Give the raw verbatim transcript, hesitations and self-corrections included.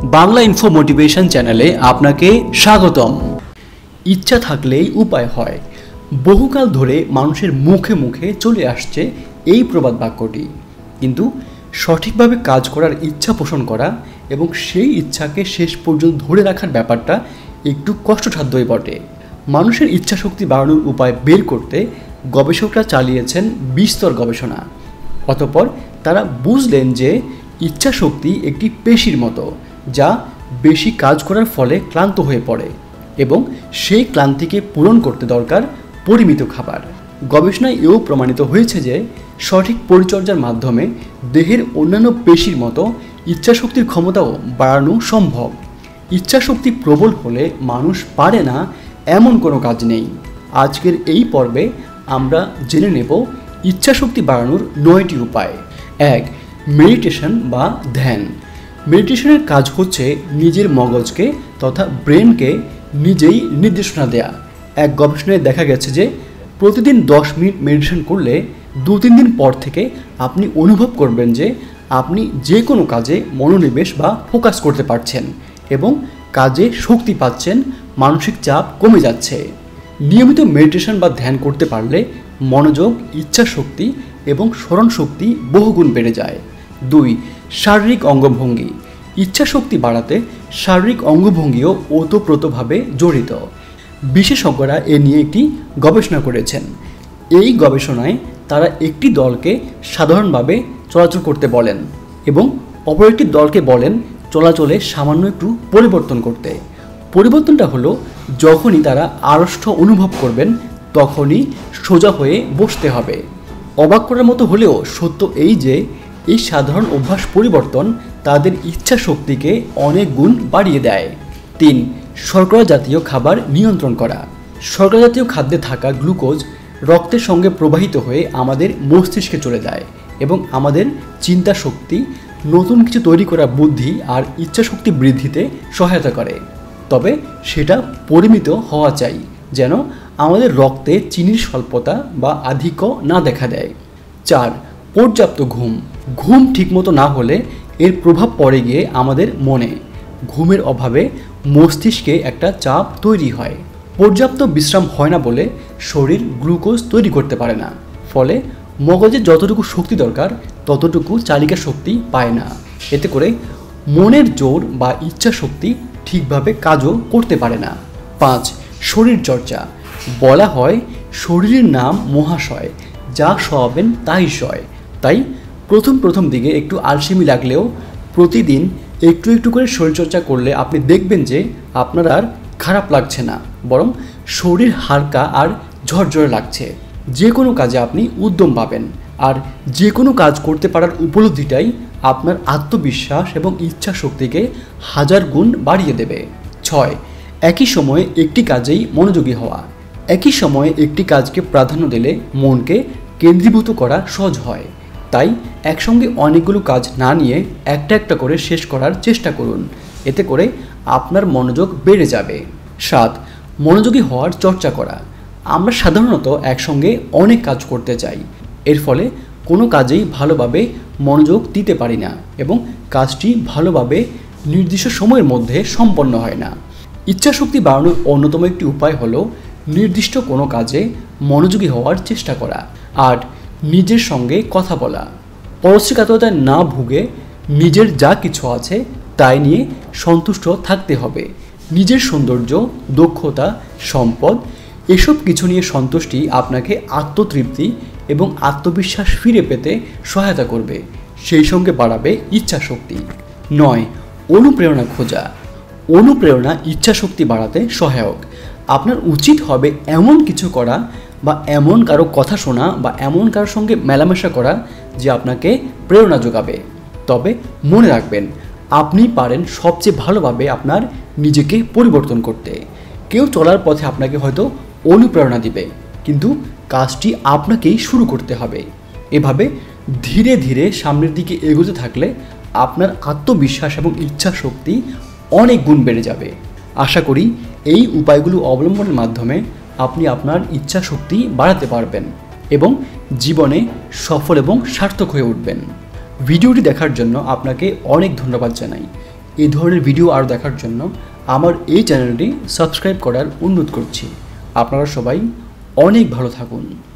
Bangla info motivation চ্যানেলে আপনাকে স্বাগতম। ইচ্ছা থাকলেই উপায় হয়। বহুকাল ধরে মানুষের মুখে মুখে চলে আসছে এই প্রবাদ বাক্যটি, কিন্তু সঠিকভাবে কাজ করার ইচ্ছা পোষণ করা এবং সেই ইচ্ছাকে শেষ পর্যন্ত ধরে রাখার ব্যাপারটা একটু কষ্টসাধ্যই বটে। মানুষের ইচ্ছা শক্তি বাড়ানোর উপায় বের করতে গবেষকরা চালিয়েছেন বিস্তর গবেষণা। অতঃপর তারা বুঝলেন যে ইচ্ছা শক্তি একটি পেশির মতো, যা বেশি কাজ করার ফলে ক্লান্ত হয়ে পড়ে এবং সেই ক্লান্তিকে পূরণ করতে দরকার পরিমিত খাবার। গবেষণায় এও প্রমাণিত হয়েছে যে সঠিক পরিচর্যার মাধ্যমে দেহের অন্যান্য পেশির মতো ইচ্ছাশক্তির ক্ষমতাও বাড়ানো সম্ভব। ইচ্ছাশক্তি প্রবল হলে মানুষ পারে না এমন কোনো কাজ নেই। আজকের এই পর্বে আমরা জেনে নেব ইচ্ছাশক্তি বাড়ানোর নয়টি উপায়। এক, মেডিটেশন বা ধ্যান। মেডিটেশনের কাজ হচ্ছে নিজের মগজকে তথা ব্রেনকে নিজেই নির্দেশনা দেয়া। এক গবেষণায় দেখা গেছে যে প্রতিদিন দশ মিনিট মেডিটেশন করলে দু তিন দিন পর থেকে আপনি অনুভব করবেন যে আপনি যে কোনো কাজে মনোনিবেশ বা ফোকাস করতে পারছেন এবং কাজে শক্তি পাচ্ছেন, মানসিক চাপ কমে যাচ্ছে। নিয়মিত মেডিটেশন বা ধ্যান করতে পারলে মনোযোগ, ইচ্ছা শক্তি এবং স্মরণ শক্তি বহুগুণ বেড়ে যায়। দুই, শারীরিক অঙ্গভঙ্গি। ইচ্ছা শক্তি বাড়াতে শারীরিক অঙ্গভঙ্গিও ওতপ্রোতভাবে জড়িত। বিশেষজ্ঞরা এ নিয়ে একটি গবেষণা করেছেন। এই গবেষণায় তারা একটি দলকে সাধারণভাবে চলাচল করতে বলেন এবং অপর একটি দলকে বলেন চলাচলে সামান্য একটু পরিবর্তন করতে। পরিবর্তনটা হলো, যখনই তারা আড়ষ্ট অনুভব করবেন তখনই সোজা হয়ে বসতে হবে। অবাক করার মতো হলেও সত্য এই যে এই সাধারণ অভ্যাস পরিবর্তন তাদের ইচ্ছা শক্তিকে অনেক গুণ বাড়িয়ে দেয়। তিন, শর্করা জাতীয় খাবার নিয়ন্ত্রণ করা। শর্করা জাতীয় খাদ্যে থাকা গ্লুকোজ রক্তের সঙ্গে প্রবাহিত হয়ে আমাদের মস্তিষ্কে চলে যায় এবং আমাদের চিন্তা শক্তি, নতুন কিছু তৈরি করা বুদ্ধি আর ইচ্ছা শক্তি বৃদ্ধিতে সহায়তা করে। তবে সেটা পরিমিত হওয়া চাই, যেন আমাদের রক্তে চিনির স্বল্পতা বা আধিক্য না দেখা দেয়। চার, পর্যাপ্ত ঘুম। ঘুম ঠিকমতো না হলে এর প্রভাব পড়ে গিয়ে আমাদের মনে। ঘুমের অভাবে মস্তিষ্কে একটা চাপ তৈরি হয়। পর্যাপ্ত বিশ্রাম হয় না বলে শরীর গ্লুকোজ তৈরি করতে পারে না, ফলে মগজে যতটুকু শক্তি দরকার ততটুকু চালিকা শক্তি পায় না। এতে করে মনের জোর বা ইচ্ছা শক্তি ঠিকভাবে কাজও করতে পারে না। পাঁচ, শরীর চর্চা। বলা হয় শরীরের নাম মহাশয়, যা সবেন তাই সয়। তাই প্রথম প্রথম দিকে একটু আলসেমি লাগলেও প্রতিদিন একটু একটু করে শরীরচর্চা করলে আপনি দেখবেন যে আপনার আর খারাপ লাগছে না, বরং শরীর হালকা আর ঝরঝরে লাগছে। যে কোনো কাজে আপনি উদ্যম পাবেন আর যে কোনো কাজ করতে পারার উপলব্ধিটাই আপনার আত্মবিশ্বাস এবং ইচ্ছা শক্তিকে হাজার গুণ বাড়িয়ে দেবে। ছয়, একই সময়ে একটি কাজেই মনোযোগী হওয়া। একই সময়ে একটি কাজকে প্রাধান্য দিলে মনকে কেন্দ্রীভূত করা সহজ হয়। তাই একসঙ্গে অনেকগুলো কাজ না নিয়ে একটা একটা করে শেষ করার চেষ্টা করুন। এতে করে আপনার মনোযোগ বেড়ে যাবে। সাত, মনোযোগী হওয়ার চর্চা করা। আমরা সাধারণত একসঙ্গে অনেক কাজ করতে চাই, এর ফলে কোনো কাজেই ভালোভাবে মনোযোগ দিতে পারি না এবং কাজটি ভালোভাবে নির্দিষ্ট সময়ের মধ্যে সম্পন্ন হয় না। ইচ্ছাশক্তি বাড়ানোর অন্যতম একটি উপায় হলো নির্দিষ্ট কোনো কাজে মনোযোগী হওয়ার চেষ্টা করা। আট, নিজের সঙ্গে কথা বলা। পরশ্রীকাতরতায় না ভুগে নিজের যা কিছু আছে তাই নিয়ে সন্তুষ্ট থাকতে হবে। নিজের সৌন্দর্য, দক্ষতা, সম্পদ এসব কিছু নিয়ে সন্তুষ্টি আপনাকে আত্মতৃপ্তি এবং আত্মবিশ্বাস ফিরে পেতে সহায়তা করবে, সেই সঙ্গে বাড়াবে ইচ্ছা শক্তি। নয়, অনুপ্রেরণা খোঁজা। অনুপ্রেরণা ইচ্ছা শক্তি বাড়াতে সহায়ক। আপনার উচিত হবে এমন কিছু করা বা এমন কারো কথা শোনা বা এমন কারোর সঙ্গে মেলামেশা করা যে আপনাকে প্রেরণা যোগাবে। তবে মনে রাখবেন, আপনি পারেন সবচেয়ে ভালোভাবে আপনার নিজেকে পরিবর্তন করতে। কেউ চলার পথে আপনাকে হয়তো অনুপ্রেরণা দিবে, কিন্তু কাজটি আপনাকেই শুরু করতে হবে। এভাবে ধীরে ধীরে সামনের দিকে এগোতে থাকলে আপনার আত্মবিশ্বাস এবং ইচ্ছা শক্তি অনেক গুণ বেড়ে যাবে। আশা করি এই উপায়গুলো অবলম্বনের মাধ্যমে আপনি আপনার ইচ্ছা শক্তি বাড়াতে পারবেন এবং জীবনে সফল এবং সার্থক হয়ে উঠবেন। ভিডিওটি দেখার জন্য আপনাকে অনেক ধন্যবাদ জানাই। এই ধরনের ভিডিও আরও দেখার জন্য আমার এই চ্যানেলটি সাবস্ক্রাইব করার অনুরোধ করছি। আপনারা সবাই অনেক ভালো থাকুন।